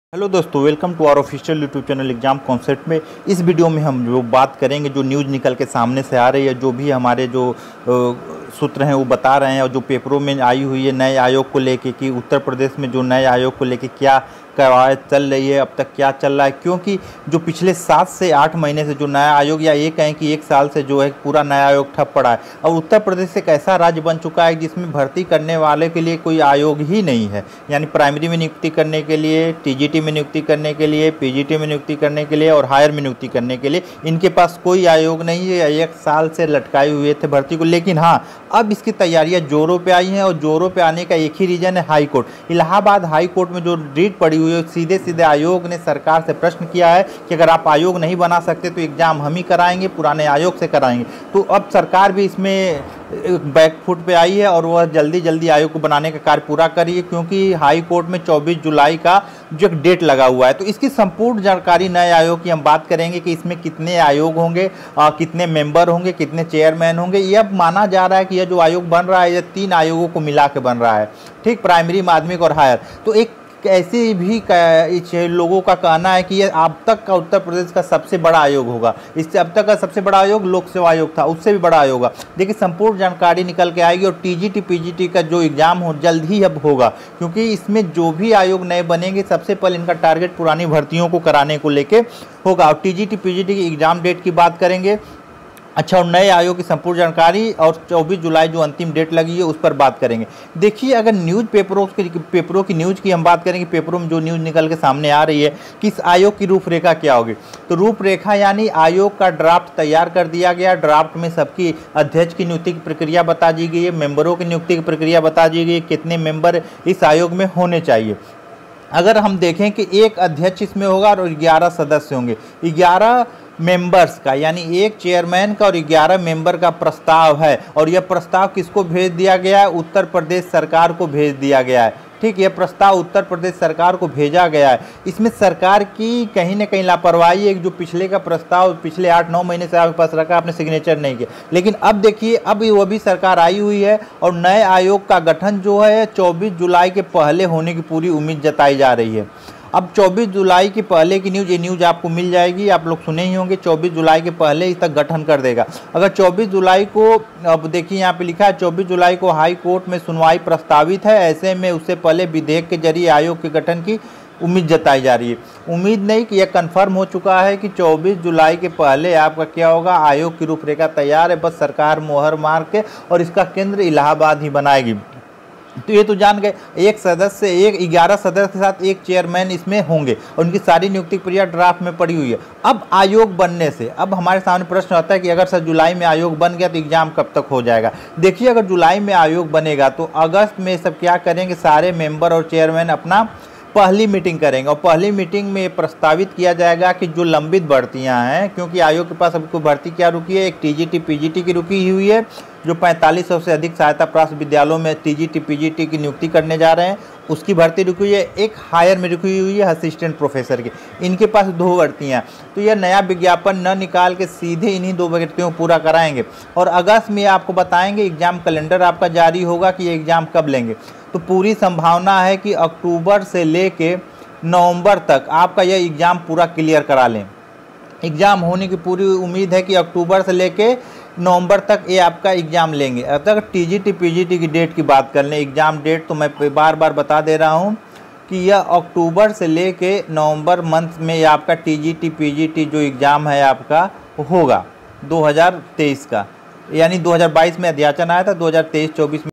Hello दोस्तों, welcome to our official YouTube channel exam concept में। इस वीडियो में हम जो बात करेंगे, जो न्यूज़ निकल के सामने से आ रही है, जो भी हमारे जो सूत्र हैं वो बता रहे हैं और जो पेपरों में आई हुई है नए आयोग को लेके कि उत्तर प्रदेश में जो नए आयोग को लेके क्या कवायद चल रही है, अब तक क्या चल रहा है। क्योंकि जो पिछले 7 से 8 महीने से जो नया आयोग या ये कहें कि 1 साल से जो है पूरा नया आयोग ठप पड़ा है और उत्तर प्रदेश एक ऐसा राज्य बन चुका है जिसमें भर्ती करने वाले के लिए कोई आयोग ही नहीं है। यानी प्राइमरी में नियुक्ति करने के लिए, टीजीटी में नियुक्ति करने के लिए, पीजीटी में नियुक्ति करने के लिए और हायर में नियुक्ति करने के लिए इनके पास कोई आयोग नहीं है। 1 साल से लटकाए हुए थे भर्ती को। लेकिन हाँ, अब इसकी तैयारियां जोरों पे आई हैं और जोरों पे आने का एक ही रीज़न है, high court. Allahabad high court में जो रीट पड़ी हुई है, सीधे सीधे आयोग ने सरकार से प्रश्न किया है कि अगर आप आयोग नहीं बना सकते तो एग्ज़ाम हम ही कराएंगे, पुराने आयोग से कराएंगे। तो अब सरकार भी इसमें बैकफुट पे आई है और वह जल्दी जल्दी आयोग को बनाने का कार्य पूरा करिए, क्योंकि हाई कोर्ट में 24 जुलाई का जो एक डेट लगा हुआ है। तो इसकी संपूर्ण जानकारी नए आयोग की हम बात करेंगे कि इसमें कितने आयोग होंगे, कितने मेंबर होंगे, कितने चेयरमैन होंगे। यह माना जा रहा है कि यह जो आयोग बन रहा है यह 3 आयोगों को मिला के बन रहा है, ठीक, प्राइमरी, माध्यमिक और हायर। तो एक ऐसे भी लोगों का कहना है कि ये अब तक का उत्तर प्रदेश का सबसे बड़ा आयोग होगा। इससे अब तक का सबसे बड़ा आयोग लोक सेवा आयोग था, उससे भी बड़ा आयोग होगा। देखिए, संपूर्ण जानकारी निकल के आएगी और टीजीटी पीजीटी का जो एग्ज़ाम हो जल्द ही अब होगा, क्योंकि इसमें जो भी आयोग नए बनेंगे सबसे पहले इनका टारगेट पुरानी भर्तियों को कराने को लेके होगा। और टीजीटी पीजीटी की एग्ज़ाम डेट की बात करेंगे, अच्छा, और नए आयोग की संपूर्ण जानकारी और 24 जुलाई जो अंतिम डेट लगी है उस पर बात करेंगे। देखिए, अगर पेपरों की न्यूज़ की हम बात करेंगे, पेपरों में जो न्यूज़ निकल के सामने आ रही है कि इस आयोग की रूपरेखा क्या होगी, तो रूपरेखा यानी आयोग का ड्राफ्ट तैयार कर दिया गया। ड्राफ्ट में सबकी अध्यक्ष की नियुक्ति की प्रक्रिया बता दी गई है, मेंबरों की नियुक्ति की प्रक्रिया बता दी गई है, कितने मेंबर इस आयोग में होने चाहिए। अगर हम देखें कि एक अध्यक्ष इसमें होगा और 11 सदस्य होंगे, 11 मेंबर्स का, यानी एक चेयरमैन का और 11 मेंबर का प्रस्ताव है। और यह प्रस्ताव किसको भेज दिया गया है? उत्तर प्रदेश सरकार को भेज दिया गया है, ठीक। यह प्रस्ताव उत्तर प्रदेश सरकार को भेजा गया है। इसमें सरकार की कहीं ना कहीं लापरवाही है, जो पिछले का प्रस्ताव पिछले 8-9 महीने से आपके पास रखा, आपने सिग्नेचर नहीं किया। लेकिन अब देखिए, अब वो भी सरकार आई हुई है और नए आयोग का गठन जो है 24 जुलाई के पहले होने की पूरी उम्मीद जताई जा रही है। अब 24 जुलाई के पहले की न्यूज़, ये न्यूज़ आपको मिल जाएगी, आप लोग सुने ही होंगे, 24 जुलाई के पहले इस तक गठन कर देगा। अगर 24 जुलाई को, अब देखिए यहाँ पे लिखा है 24 जुलाई को हाई कोर्ट में सुनवाई प्रस्तावित है, ऐसे में उससे पहले विधेयक के जरिए आयोग के गठन की उम्मीद जताई जा रही है। उम्मीद नहीं कि यह कन्फर्म हो चुका है कि 24 जुलाई के पहले आपका क्या होगा, आयोग की रूपरेखा तैयार है, बस सरकार मोहर मार के और इसका केंद्र इलाहाबाद ही बनाएगी। तो ये तो जान गए, 11 सदस्य के साथ एक चेयरमैन इसमें होंगे और उनकी सारी नियुक्ति प्रक्रिया ड्राफ्ट में पड़ी हुई है। अब आयोग बनने से अब हमारे सामने प्रश्न आता है कि अगर सर जुलाई में आयोग बन गया तो एग्जाम कब तक हो जाएगा। देखिए, अगर जुलाई में आयोग बनेगा तो अगस्त में सब क्या करेंगे, सारे मेंबर और चेयरमैन अपना पहली मीटिंग करेंगे और पहली मीटिंग में प्रस्तावित किया जाएगा कि जो लंबित भर्तियां हैं, क्योंकि आयोग के पास अभी कोई भर्ती क्या रुकी है, एक टीजीटी पीजीटी की रुकी हुई है, जो 4500 से अधिक सहायता प्राप्त विद्यालयों में टीजीटी पीजीटी की नियुक्ति करने जा रहे हैं, उसकी भर्ती रुकी हुई है। एक हायर में रुकी हुई है असिस्टेंट प्रोफेसर की, इनके पास 2 भर्तियाँ। तो यह नया विज्ञापन न निकाल के सीधे इन्हीं 2 भर्तियों को पूरा कराएंगे और अगस्त में आपको बताएंगे, एग्जाम कैलेंडर आपका जारी होगा कि ये एग्ज़ाम कब लेंगे। तो पूरी संभावना है कि अक्टूबर से लेके नवंबर तक आपका यह एग्ज़ाम पूरा क्लियर करा लें। एग्ज़ाम होने की पूरी उम्मीद है कि अक्टूबर से लेके नवंबर तक ये आपका एग्ज़ाम लेंगे। अब तक टीजीटी पीजीटी की डेट की बात कर लें, एग्ज़ाम डेट तो मैं बार बार बता दे रहा हूँ कि यह अक्टूबर से लेके नवंबर मंथ में आपका टीजीटी पीजीटी जो एग्ज़ाम है आपका होगा 2023 का। यानी 2022 में अध्याचन आया था, 2023-24 में